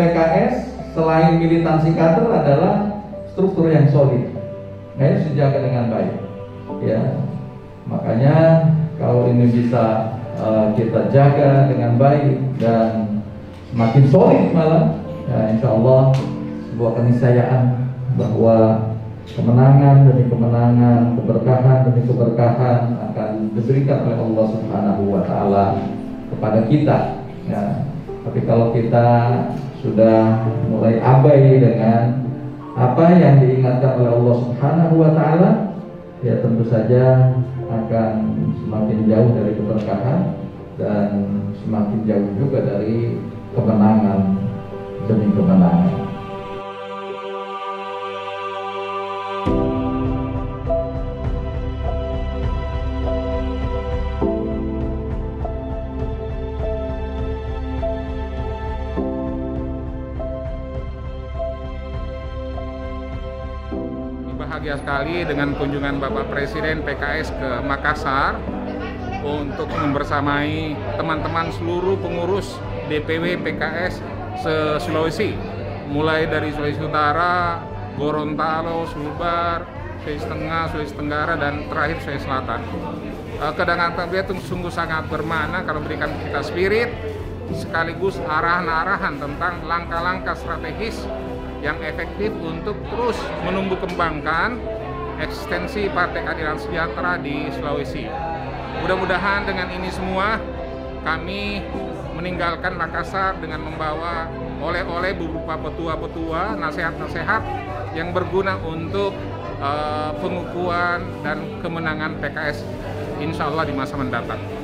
PKS selain militansi kader adalah struktur yang solid. Nah, itu dijaga dengan baik. Ya, makanya kalau ini bisa kita jaga dengan baik dan semakin solid malah, ya insya Allah sebuah keniscayaan bahwa kemenangan demi kemenangan, keberkahan demi keberkahan akan diberikan oleh Allah Subhanahu wa Ta'ala kepada kita. Ya. Tapi kalau kita sudah mulai abai dengan apa yang diingatkan oleh Allah Subhanahu wa Ta'ala, ya tentu saja akan semakin jauh dari keberkahan dan semakin jauh juga dari kemenangan demi kemenangan. Bahagia sekali dengan kunjungan Bapak Presiden PKS ke Makassar untuk membersamai teman-teman seluruh pengurus DPW PKS se-Sulawesi, mulai dari Sulawesi Utara, Gorontalo, Sulbar, Sulawesi Tengah, Sulawesi Tenggara, dan terakhir Sulawesi Selatan. Kedatangan beliau itu sungguh sangat bermakna kalau memberikan kita spirit sekaligus arahan-arahan tentang langkah-langkah strategis yang efektif untuk terus menumbuh kembangkan eksistensi Partai Keadilan Sejahtera di Sulawesi. Mudah-mudahan dengan ini semua kami meninggalkan Makassar dengan membawa oleh-oleh berupa petua-petua, nasihat-nasihat yang berguna untuk pengukuhan dan kemenangan PKS insya Allah di masa mendatang.